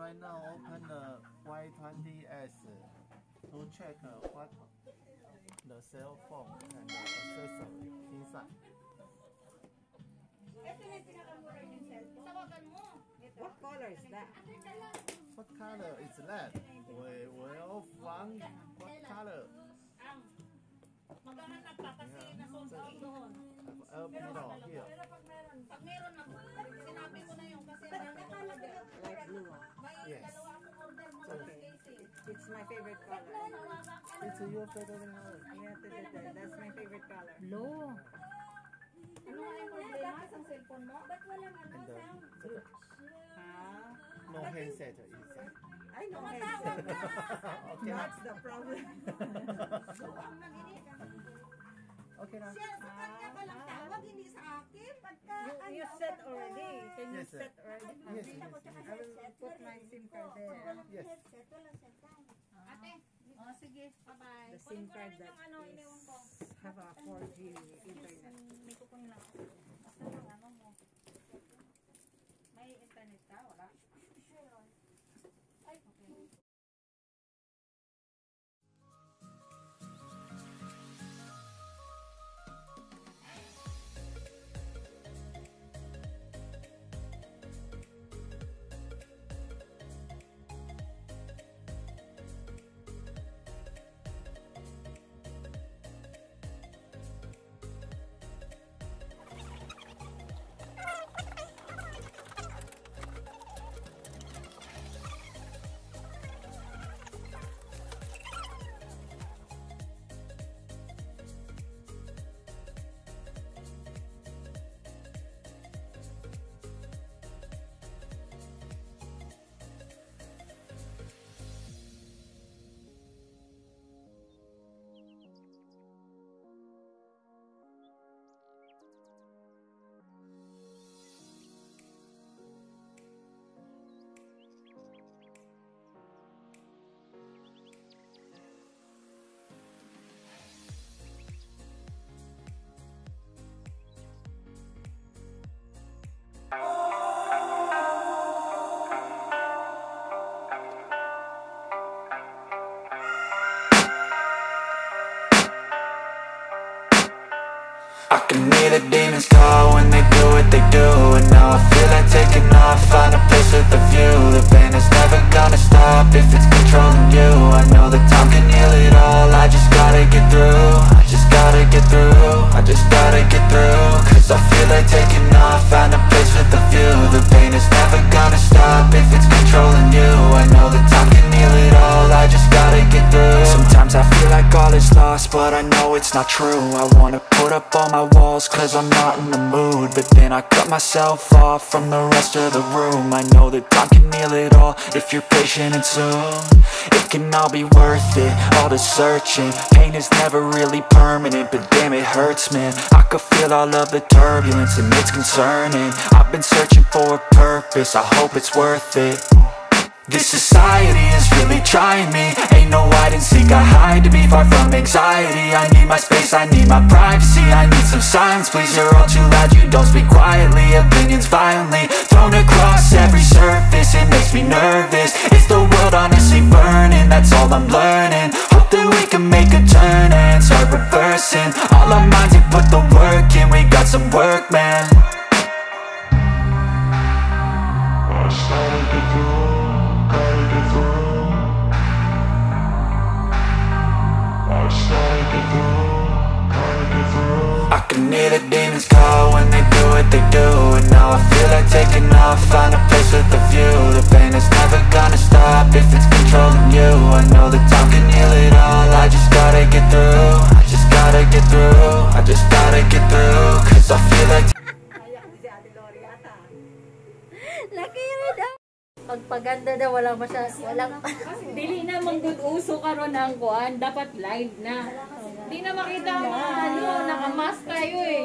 right now open the Y20S to check what the cell phone and the accessory inside. What color is that? What color is that? We will find what color. Maghahanap ka kasi nasold out doon. Here. Pag meron na, sinabi ko na yung kasi Light blue. Yes. dalawa akong order mo sa Casey. It's my favorite color. It's your favorite color. Yeah, that's my favorite color. Lo. Ano nga yung problema sa cellphone mo? Ba't walang ano, And sound? Ah, no handset inside. I know headset. Okay na. That's the problem. Okay na. Siya sa kanya ka lang tawag, hindi sa akin. Pagka, You set already. Can you Yes, sir. set already? Yes, yes, I will put my SIM card there. yes. ate, oh sige, bye-bye. The SIM card that is have a 4G internet. May kukunin lang ako. Basta yung ano mo. May internet ka, wala? Ay, okay. I can hear the demons call when they do what they do. And now I feel like taking off, find a place with a view. The pain is never gonna stop if it's controlling you. I know that time can heal it all, I just gotta get through. I just gotta get through, I just gotta get through. Cause I feel like taking off, find a place with a view. The pain is never gonna stop if it's controlling you. I know that time can heal it all, I just gotta get through. Sometimes I feel like all is lost, but I know it's not true. I wanna put up all my walls cause I'm not in the mood. But then I cut myself off from the rest of the room. I know that time can heal it all if you're patient and soon. It can all be worth it, all the searching. Pain is never really permanent, but damn it hurts, man. I could feel all of the turbulence and it's concerning. I've been searching for a purpose, I hope it's worth it. This society is really trying me. Ain't no hide and seek, I hide to be far from anxiety. I need my space, I need my privacy. I need some silence, please, you're all too loud. You don't speak quietly, opinions violently thrown across every surface. It makes me nervous. Is the world honestly burning? That's all I'm learning. Hope that we can make a turn and start reversing all our minds and put the work in. We got some work, man. I can hear the demons call when they do what they do. And now I feel like taking off, find a place with a view. The pain is never gonna stop if it's controlling you. I know that time can heal it all, I just gotta get through. I just gotta get through, I just gotta get through. Cause I feel like Laki yun daw. Pagpaganda daw, walang Dili na mangguduso karon ang kuan, dapat live na. Di na makita ang mga ano, nakamask tayo eh.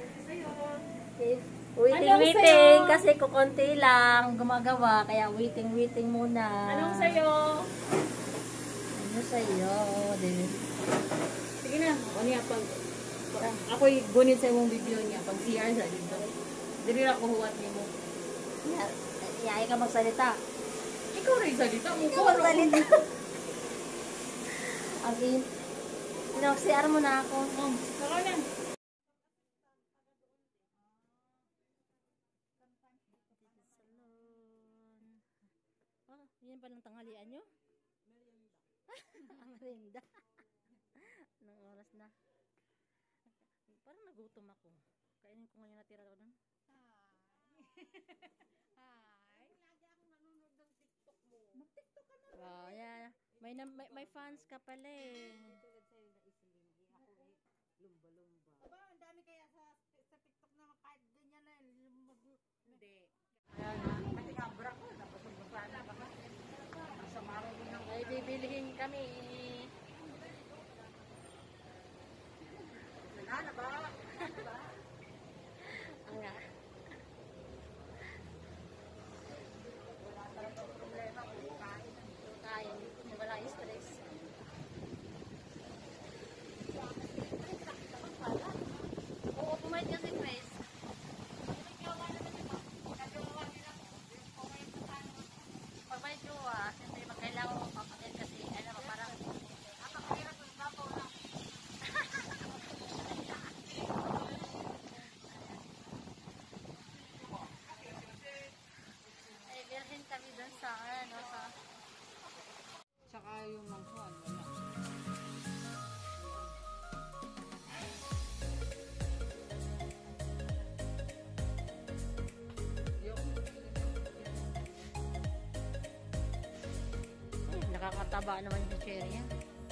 waiting kasi kukunti lang gumagawa, kaya waiting muna. Anong sayo? Ano sa'yo? Sige na, o niya pag ako'y gunit sa imong video niya, pag CR sa dito. Dili na kuhuwat ni mo. Iyay ka magsalita. Ikaw Ikaw rin salita mo. Ikaw ang salita. Again. CR mo na ako. Saka na. Oh, yan pa lang tanghalian nyo? Ang merienda. Anong oras na? Parang nagutom ako. Kainin ko ngayon natira ko doon. Wow, yan. May fans ka pala eh. Aba, ang dami kaya sa TikTok na kahit ganyan na hindi. Ay, bibilihin kami. Ang nga. Kain. Wala stress. Oo, pumayad kasi Grace. Pag may jowa, siyempre magkailangan mo papatid kasi alam mo parang ay bilhin kami doon sa ano sa Tsaka yung mangkuhan, wala. nakakataba naman yung cherry yan.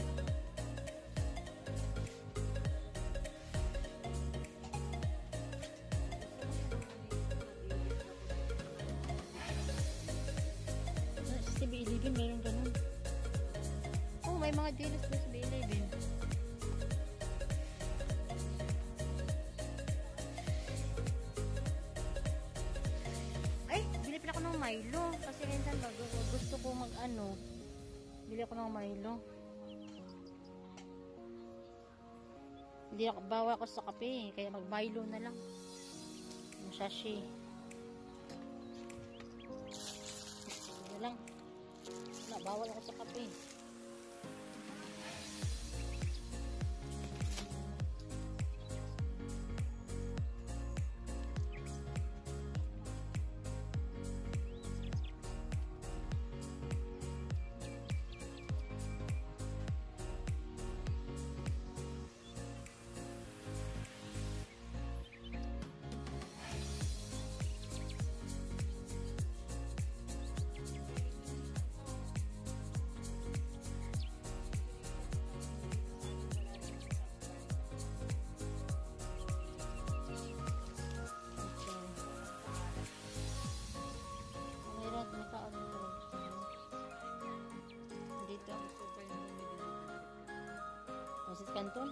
Sa CB11 meron ganun. Oh, may mga deals sa CB11. Ay, bili pala ako ng Milo. Kasi minsan gusto ko mag-ano. Bili ako ng Milo. Hindi ako, bawa ako sa kape. Kaya mag-Milo na lang. Yung sachet. Ano lang. Wala, bawal ako sa kape. Dito. Masis Canton.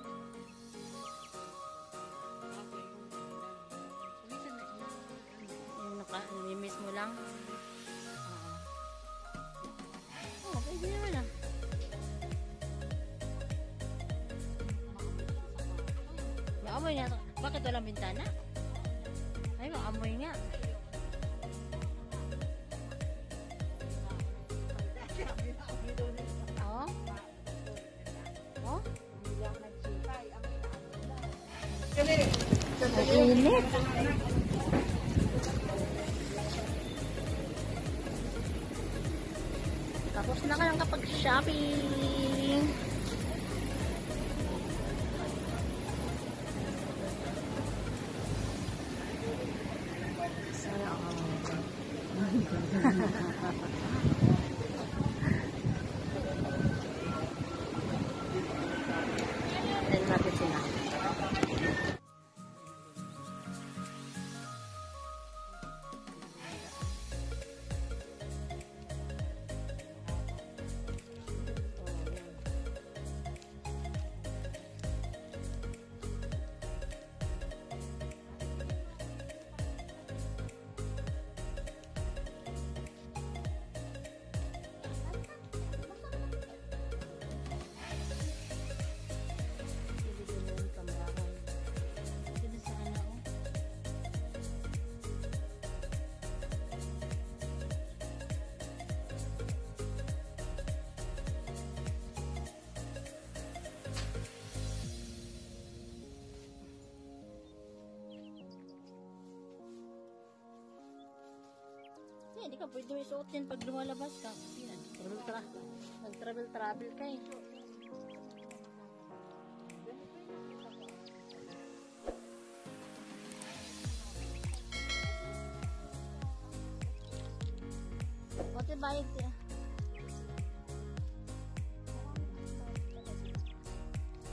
Yung naka-miss mo lang. Oo, pwede naman ah. Maamoy nga. Bakit walang bintana? Ay, maamoy nga. Oh? Oh? Ang init. Tapos na ka lang kapag shopping. Sana ako. Then natin sila. hindi ka pwede isuot yan pag lumalabas ka. Kasi nag-travel ka eh. What bayad siya?